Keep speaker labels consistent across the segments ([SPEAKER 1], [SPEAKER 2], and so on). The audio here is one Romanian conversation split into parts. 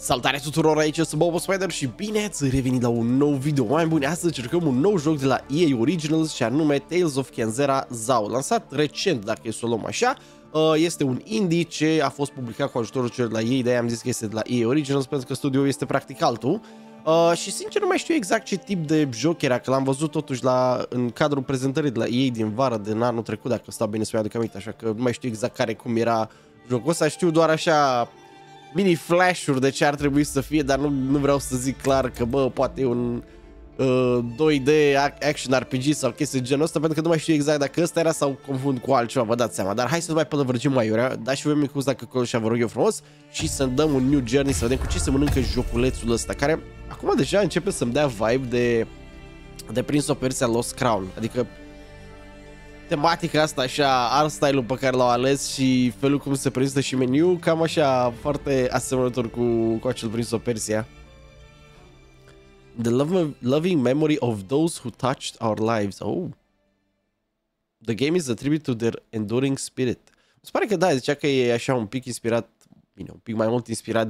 [SPEAKER 1] Salutare tuturor, aici sunt Bobo Spider și bine ați revenit la un nou video. Mai buni, astăzi încercăm un nou joc de la EA Originals și anume Tales of Kenzera Zao. Lansat recent, dacă e să o luăm așa. Este un indie ce a fost publicat cu ajutorul celor de la EA, de-aia am zis că este de la EA Originals pentru că studioul este practic altul. Și sincer nu mai știu exact ce tip de joc era, că l-am văzut totuși în cadrul prezentării de la EA din vară din anul trecut, dacă stau bine să mi-aduc aminte, așa că nu mai știu exact cum era jocul ăsta, știu doar așa mini flash-uri de ce ar trebui să fie, dar nu vreau să zic clar că bă, poate e un 2D action RPG sau chestii de genul ăsta, pentru că nu mai știu exact dacă ăsta era sau confund cu altceva, vă dați seama. Dar hai să nu mai pălăvărgim mai iurea, dați și voi micuț dacă acolo și vă rog eu frumos și să dăm un new journey, să vedem cu ce se mănâncă joculețul ăsta, care acum deja începe să-mi dea vibe de Prince of Persia Lost Crown, adică tematica asta așa, art style-ul pe care l-au ales și felul cum se prezintă și meniu, cam așa foarte asemănător cu acel Prince of Persia. The loving memory of those who touched our lives. Oh. The game is a tribute to their enduring spirit. Mi se pare că da, zicea că e așa un pic inspirat, bine, un pic mai mult inspirat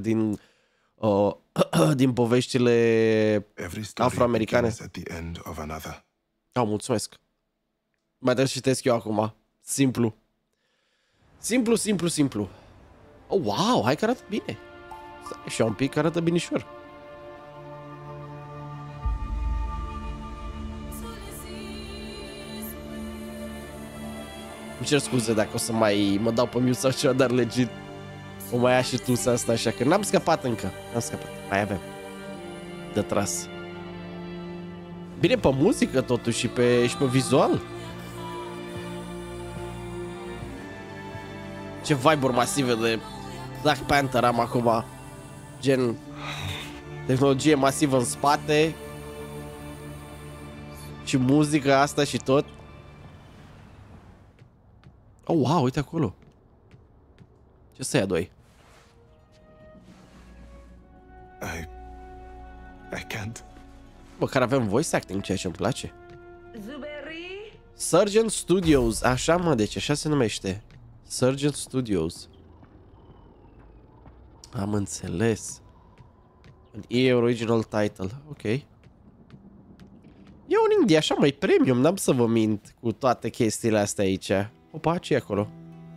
[SPEAKER 1] din poveștile afroamericane. Mulțumesc. Mai trebuie să citesc eu acum. Simplu. Simplu. Oh, wow, hai că arată bine. Și un pic arată binișor. Îmi cer scuze dacă o să mai mă dau pe mute sau ceva, dar legit o mai ia și tusa asta, așa că n-am scăpat încă. N-am scăpat. Mai avem de tras. Bine pe muzică totuși și pe vizual. Ce vibe-uri masive de Black Panther am acum. Gen tehnologie masivă în spate și muzica asta și tot. Oh, wow, uite acolo. Ce să ia doi?
[SPEAKER 2] I can't.
[SPEAKER 1] Bă, care avem voice acting, ceea ce îmi place. Surgeon Studios, așa mă, deci așa se numește. Surgeon Studios. Am înțeles. An EA Original Title, ok. E un indie așa mai premium, n-am să vă mint cu toate chestiile astea aici. Opa, ce e acolo?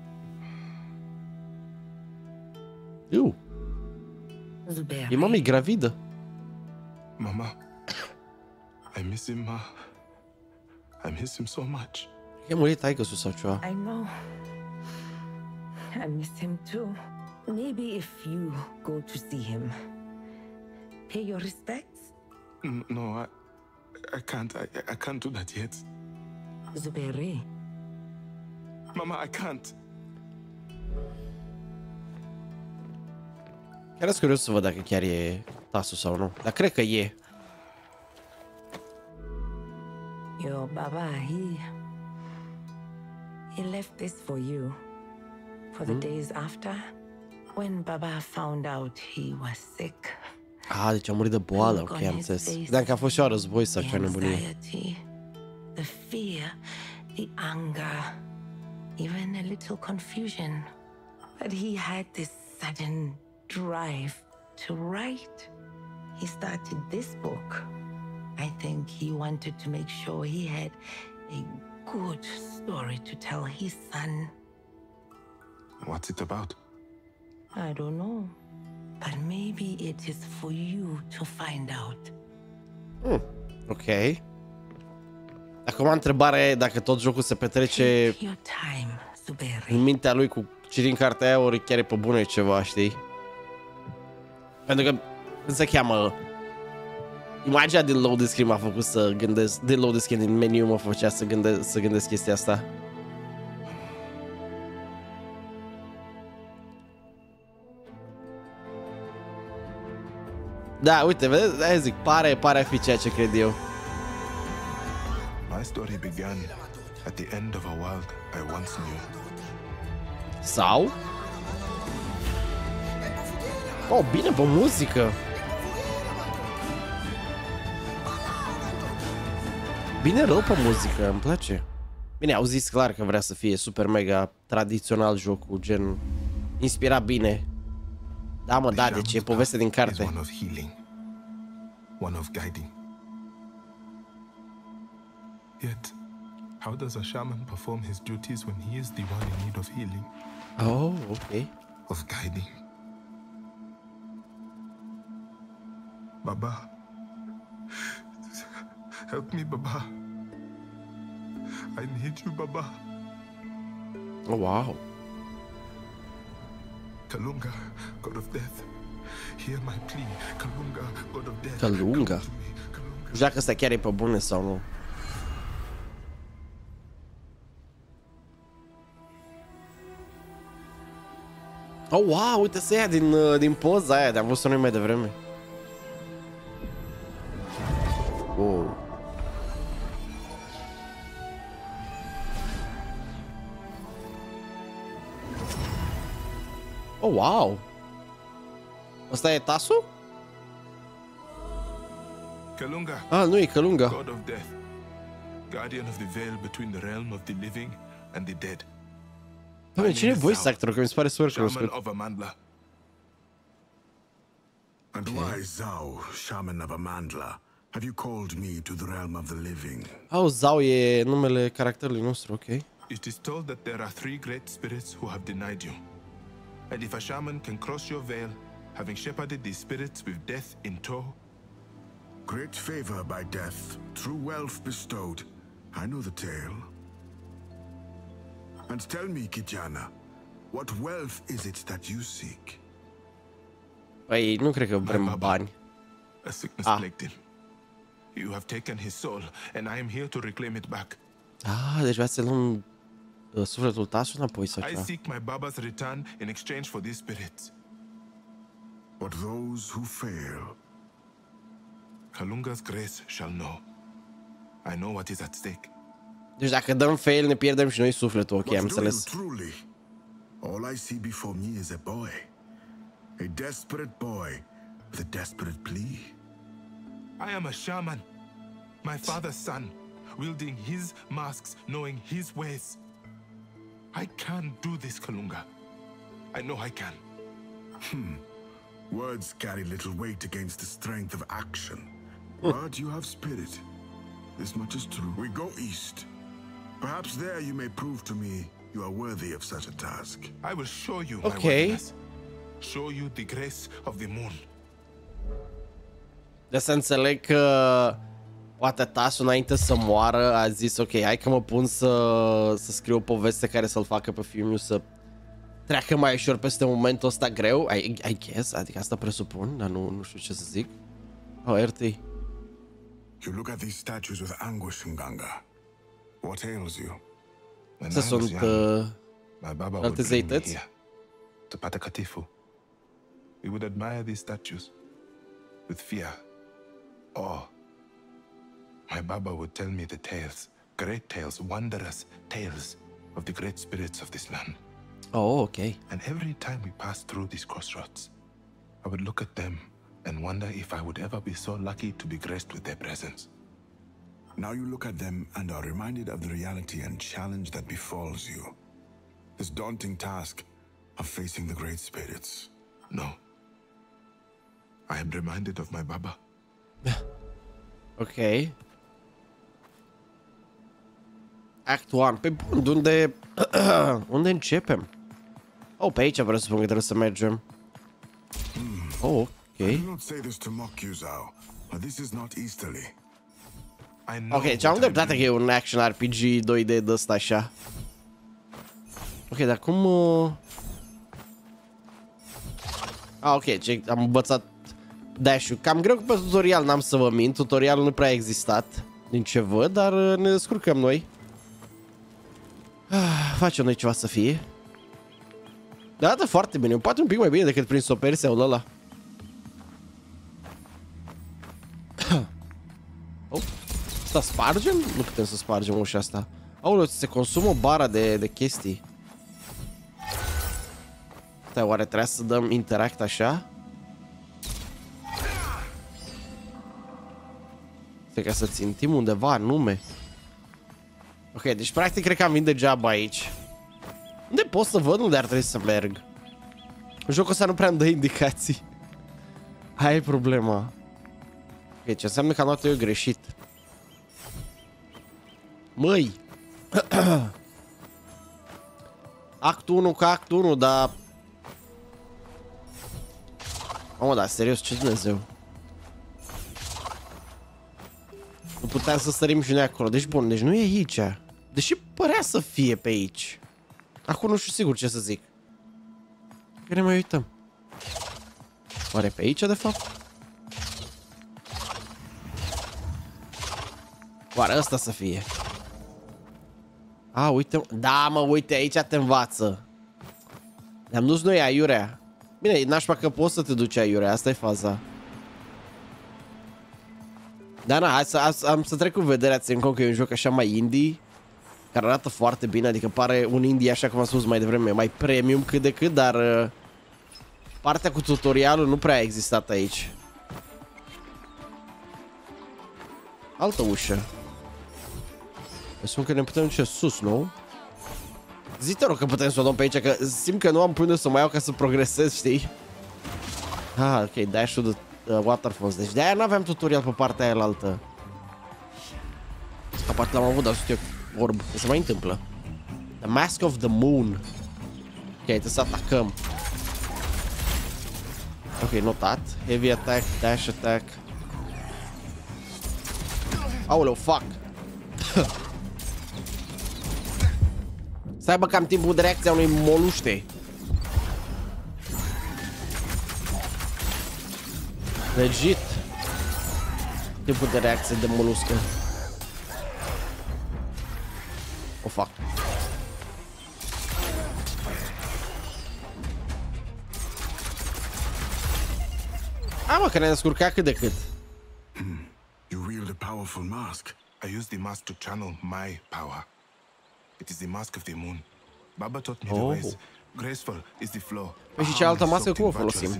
[SPEAKER 1] E mami gravidă.
[SPEAKER 2] Mama, I miss him, ma. I miss him so much.
[SPEAKER 1] E murit taică-su sau ceva.
[SPEAKER 3] I know. I miss him too. Maybe if you go to see him, pay your respects.
[SPEAKER 2] No, I can't. I can't do that yet.
[SPEAKER 3] Zuberi.
[SPEAKER 2] Mama, I can't.
[SPEAKER 1] Chiar sunt curios să văd dacă chiar e tasul sau nu. Dar cred că e.
[SPEAKER 3] Your baba, he left this for you. For the days after, when Baba found out he was sick.
[SPEAKER 1] Ah, deci a murit de boală, ok, am înțeles. Credeam că a fost și o război sau cea nebunie.
[SPEAKER 3] The fear, the anger, even a little confusion. But he had this sudden drive to write. He started this book. I think he wanted to make sure he had a good story to tell his son.
[SPEAKER 2] What's it about?
[SPEAKER 3] I don't know, but maybe it is for you to find out.
[SPEAKER 1] Ok. Acum întrebare dacă tot jocul se petrece în mintea lui cu citind cartea aia, ori chiar e pe bune ceva, știi? Pentru că cum se cheamă, imaginea din load screen m-a făcut să gândesc, din load screen din meniu mă făcea să gândesc chestia asta. Da, uite, vedeți, aia zic, pare a fi ceea ce cred eu.
[SPEAKER 2] My story began at the end of a world I once knew.
[SPEAKER 1] Sau? Oh, bine pe muzică. Bine rău pe muzică, îmi place. Bine, au zis clar că vrea să fie super mega tradițional jocul, gen inspirat bine Da, mă,
[SPEAKER 2] The
[SPEAKER 1] da, deci e
[SPEAKER 2] shaman's
[SPEAKER 1] poveste din
[SPEAKER 2] path is
[SPEAKER 1] carte.
[SPEAKER 2] one of healing, one of guiding. Yet, how does a shaman perform his duties when he is the one in need of healing,
[SPEAKER 1] Oh, ok.
[SPEAKER 2] of guiding? Baba, help me, Baba. I need you, Baba.
[SPEAKER 1] Oh, wow.
[SPEAKER 2] Kalunga, God of death, hear my plea. Kalunga, God of death,
[SPEAKER 1] Kalunga.
[SPEAKER 2] come to me. Kalunga.
[SPEAKER 1] Nu știu dacă ăsta chiar e pe bune sau nu. Oh, wow, uite să ia din poza aia, de-am văzut-o noi mai devreme. Wow. Oh, wow. Ăsta e Tasu?
[SPEAKER 2] Kalunga,
[SPEAKER 1] Ah, nu e Kalunga.
[SPEAKER 2] God of death, guardian of the veil between the realm of the living and the dead.
[SPEAKER 1] Doamne, cine e voice actor? Că mi se pare super
[SPEAKER 2] Shaman
[SPEAKER 1] cunoscut.
[SPEAKER 2] of Amandla.
[SPEAKER 4] And why, Zhao, shaman of Amandla, have you called me to the realm of the living?
[SPEAKER 1] Oh, Zhao e numele caracterului nostru, ok.
[SPEAKER 2] It is told that there are 3 great spirits who have denied you. And if a shaman can cross your veil, having shepherded these spirits with death in tow,
[SPEAKER 4] Great favor by death, true wealth bestowed. I know the tale. And tell me, Kijana, what wealth is it that you seek?
[SPEAKER 1] Păi, nu cred că vrem bani.
[SPEAKER 2] a sickness plagued him. You have taken his soul, and I am here to reclaim it back.
[SPEAKER 1] Ah, deci vreau să luăm sufletul Tasu înapoi sau
[SPEAKER 2] I
[SPEAKER 1] ceva.
[SPEAKER 2] seek my Baba's return in exchange for these spirits.
[SPEAKER 4] But those who fail,
[SPEAKER 2] Kalunga's grace shall know. I know what is at stake.
[SPEAKER 1] Deci dacă dăm fail, ne pierdem și noi sufletul, ok, am
[SPEAKER 4] what do you
[SPEAKER 1] înțeles.
[SPEAKER 4] truly? All I see before me is a boy. A desperate boy with a desperate plea.
[SPEAKER 2] I am a shaman, my father's son, wielding his masks, knowing his ways. I can do this, Kalunga. I know I can.
[SPEAKER 4] Words carry little weight against the strength of action. But you have spirit. This much is true. We go east. Perhaps there you may prove to me you are worthy of such a task.
[SPEAKER 2] I will show you my
[SPEAKER 1] Okay.
[SPEAKER 2] worthiness. Show you the grace of the moon.
[SPEAKER 1] De să înțeleg că poate Tasu înainte să moară a zis ok, hai că mă pun să scriu o poveste care să-l facă pe fiul să treacă mai ușor peste momentul ăsta greu. I guess, adică asta presupun, dar nu știu ce să zic. Oh, RT.
[SPEAKER 4] You look at these statues with anguish, Nganga. What ails you?
[SPEAKER 2] When
[SPEAKER 1] Astea
[SPEAKER 2] I was
[SPEAKER 1] sunt
[SPEAKER 2] young, my Baba would
[SPEAKER 1] alte
[SPEAKER 2] bring me
[SPEAKER 1] zeități?
[SPEAKER 2] here to Patakatifu. We would admire these statues with fear, awe. My Baba would tell me the tales, great tales, wondrous tales of the great spirits of this land.
[SPEAKER 1] Oh, ok.
[SPEAKER 2] And every time we passed through these crossroads, I would look at them and wonder if I would ever be so lucky to be graced with their presence.
[SPEAKER 4] Now you look at them and are reminded of the reality and challenge that befalls you. This daunting task of facing the great spirits.
[SPEAKER 2] No. I am reminded of my Baba.
[SPEAKER 1] Ok. Act 1. Pe bun, de unde... unde începem? Oh, pe aici vreau să spun că trebuie să mergem. Oh,
[SPEAKER 4] I
[SPEAKER 1] ok.
[SPEAKER 4] do not say this to mock you, Zhao, but this is not Easterly.
[SPEAKER 2] I know
[SPEAKER 1] Ok, ce am
[SPEAKER 2] what I'm
[SPEAKER 1] dreptate că e un action RPG 2D de ăsta așa. Ok, dar cum... ok, am învățat dash-ul. Cam greu pe tutorial, n-am să vă mint. Tutorialul nu prea a existat, din ce văd, dar ne descurcăm noi. Facem noi ceva să fie. De arată foarte bine, poate un pic mai bine decât prin Soperseul ăla. Oh, asta spargem? Nu putem să spargem ușa asta. Aoleu, se consumă o bară de chestii. Stai, oare trebuie să dăm interact așa? Stai, ca să țintim undeva anume. Ok, deci practic cred că am venit degeaba aici. Unde pot să văd unde ar trebui să merg? Jocul ăsta nu prea îmi dă indicații. Aia e problema. Ok, ce înseamnă că am luat eu greșit. Măi! Act 1 ca act 1, dar... Mamă, dar serios, ce Dumnezeu? Nu puteam să sărim și noi acolo. Deci bun, deci nu e aici. Deși părea să fie pe aici. Acum nu știu sigur ce să zic. Că ne mai uităm. Oare pe aici de fapt? Oare ăsta să fie? A, uite. Da, mă, uite, aici te învață. Ne-am dus noi aiurea. Bine, e nașpa că poți să te duci aiurea. Asta e faza. Da, na, hai am să trec cu vederea, țin cont că e un joc așa mai indie, care arată foarte bine, adică pare un indie, așa cum am spus mai devreme, mai premium cât de cât, dar partea cu tutorialul nu prea a existat aici. Altă ușă. Spun că ne putem duce sus, nu? Zi, te rog, că putem să o dăm pe aici, că simt că nu am până să mai iau ca să progresez, știi? Ah, ok, dash-ul de waterfalls. Deci de-aia n-aveam tutorial pe partea aia altă. Aparte l-am avut, dar sunt eu orb. Ce se mai întâmplă? The Mask of the Moon. Ok, trebuie să atacăm. Ok, notat. Heavy attack, dash attack. Aoleu, fuck. Să aibă cam timpul de reacție a unui moluște. Legit. Timpul de reacție de moluscă. O fac. Mă, că ne-am descurcat cât de cât.
[SPEAKER 4] You wield a powerful mask.
[SPEAKER 2] I use the mask to channel my power. It is the mask of the moon. Baba taught me the ways. Graceful is the flow.
[SPEAKER 1] Păi și cealaltă mască cum o folosim?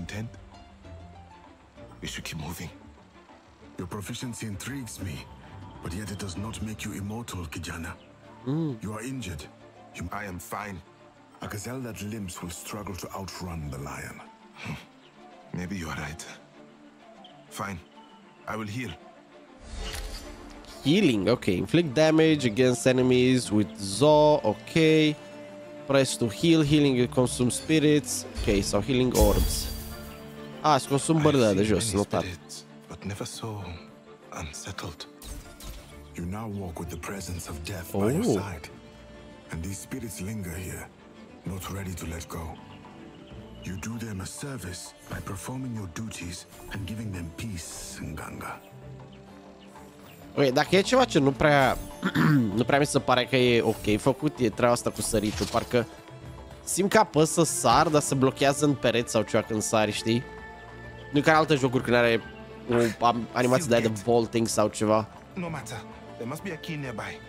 [SPEAKER 2] We should keep moving.
[SPEAKER 4] Your proficiency intrigues me, but yet it does not make you immortal, Kijana. You are injured.
[SPEAKER 2] I am fine.
[SPEAKER 4] A gazelle that limps will struggle to outrun the lion.
[SPEAKER 2] Maybe you are right. Fine. I will heal.
[SPEAKER 1] Healing, ok. Inflict damage against enemies with Zo, ok. Press to heal. Healing consume spirits. Ok, sau healing orbs. Ah, îți consum bările de jos, notat.
[SPEAKER 2] But never so unsettled.
[SPEAKER 4] You now walk with the presence of death by your side. And these spirits linger here, not ready to let go. You do them a service by performing your duties and giving them peace, Nganga.
[SPEAKER 1] Ok, dacă e ceva ce nu prea mi se pare că e ok făcut, e treaba asta cu săritul. Parcă simt că apăs să sar, dar se blochează în pereți sau ceva când sari, știi? Nu ca în alte jocuri când are o animație de aia de vaulting sau ceva.
[SPEAKER 2] No matter. There must be a key nearby.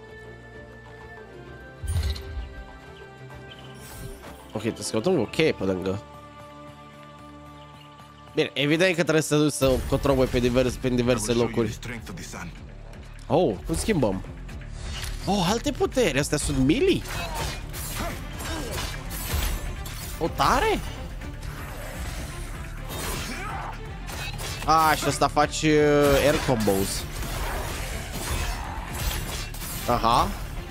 [SPEAKER 1] Ok, trebuie să căutăm o cheie pe lângă. Bine, evident că trebuie să te duci să controlui pe diverse locuri. Oh, cum schimbăm? Oh, alte puteri, astea sunt melee? O, tare? Ah, și asta faci air combos. Aha.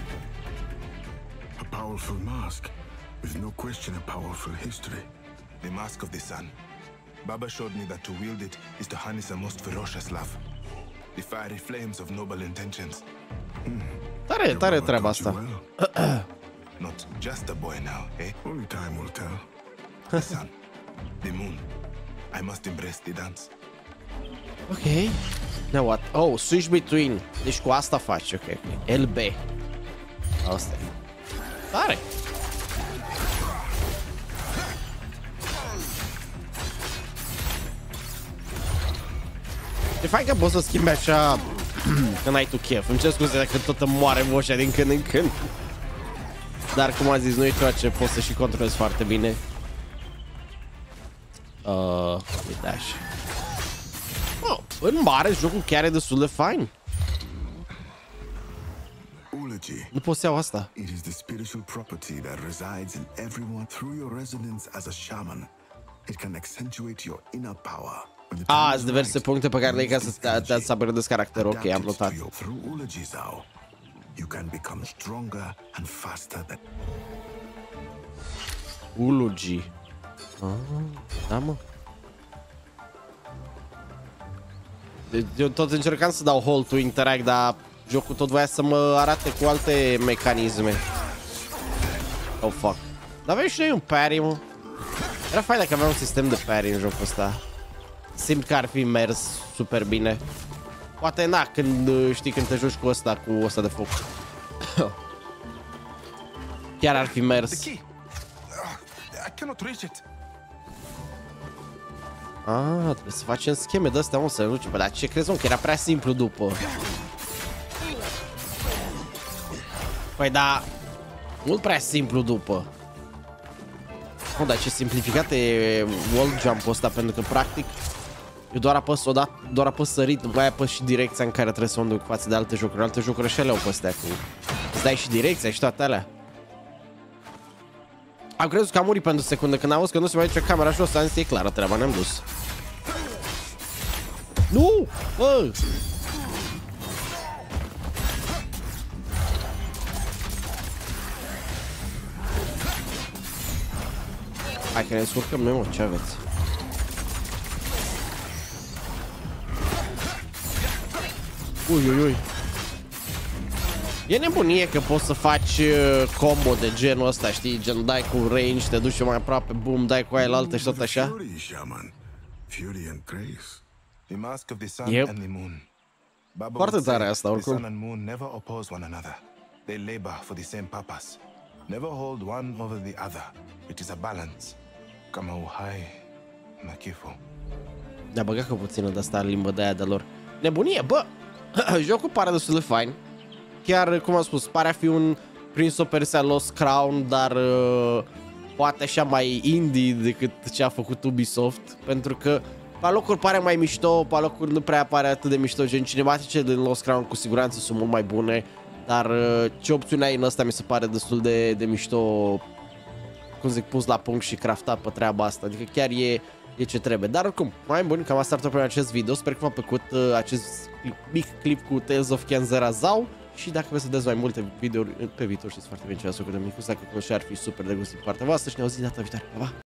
[SPEAKER 4] A powerful mask, with no question a powerful history.
[SPEAKER 2] The mask of the sun. Baba showed me that to wield it is to harness a most ferocious love. The fiery flames of noble intentions.
[SPEAKER 1] Tare treaba asta.
[SPEAKER 2] Not just a boy now, eh?
[SPEAKER 4] Only time will tell.
[SPEAKER 2] The sun, the moon. I must embrace the dance.
[SPEAKER 1] Ok. Now what? Oh, switch between. Deci cu asta faci, ok. LB. Asta e. Tare. E fain că poți să schimbi așa când ai tu chef. Îmi cer scuze dacă tot îmi moare vocea din când în când. Dar cum am zis, nu e ceva ce poți să și controlezi foarte bine. Dash. Oh, în mare, jocul chiar e destul de fain. Nu poți să iau asta.
[SPEAKER 4] It is the spiritual property that resides in everyone. Through your resonance as a shaman, It can accentuate your inner power.
[SPEAKER 1] Sunt diverse puncte pe care le-ai ca să upgradezi caracterul. Ok, am notat.
[SPEAKER 4] Through Uluji Zao, you can become stronger and faster than...
[SPEAKER 1] Uluji. Da, mă. Eu tot încercam să dau hold to interact, dar jocul tot voia să mă arate cu alte mecanisme. Oh, fuck. Dar avem și noi un parry, mă. Era fain dacă aveam un sistem de parry în jocul ăsta. Simt că ar fi mers super bine. Poate na, când știi, când te joci cu ăsta, de foc. Chiar ar fi mers.
[SPEAKER 2] I cannot reach it.
[SPEAKER 1] Trebuie să facem scheme de-astea, mă, să nu știu. Dar ce crezi, mă, că era prea simplu după. Păi da, mult prea simplu după. Dar ce simplificat e wall jump-ul ăsta, pentru că practic eu doar apăs odată, doar apăs sărit, după aia apăs și direcția în care trebuie să mă duc față de alte jocuri. Alte jocuri așa le-au pe astea cu... Îți dai și direcția și toate alea. Am crezut că am murit pentru secundă când am văzut că nu se mai duce camera jos, am zis, e clară treaba, ne-am dus. Nu! Bă! Hai că ne descurcăm noi, mă, ce aveți? Ui. E nebunie că poți să faci combo de genul ăsta, știi? Gen, dai cu range, te duci mai aproape, boom, dai cu aia la altă și tot așa.
[SPEAKER 2] The mask of the sun and the moon. Baba
[SPEAKER 1] Foarte tare asta,
[SPEAKER 2] the
[SPEAKER 1] oricum.
[SPEAKER 2] sun and moon never oppose one another. They labor for the same purpose. Never hold one over the other. It is a balance. Kamauhai Nakifu.
[SPEAKER 1] Ne-a băgat că puțină de asta limbă de aia de lor. Nebunie, bă! Jocul pare destul de fain. Chiar, cum am spus, pare a fi un Prince of Persia Lost Crown, dar poate așa mai indie decât ce a făcut Ubisoft, pentru că pe locuri pare mai mișto, pe locuri nu prea pare atât de mișto, gen cinematice din Lost Crown cu siguranță sunt mult mai bune, dar ce opțiune ai în ăsta mi se pare destul de mișto, cum zic, pus la punct și craftat pe treaba asta, adică chiar e ce trebuie. Dar oricum, mai bun, cam asta ar fi acest video. Sper că v-a plăcut acest mic clip cu Tales of Kenzera Zao. Și dacă vreți să vedeți mai multe videouri pe viitor, știți foarte bine ce ați făcut de micuț, dacă nu și ar fi super de gustit partea voastră și ne auzim data viitoare. Pa, pa!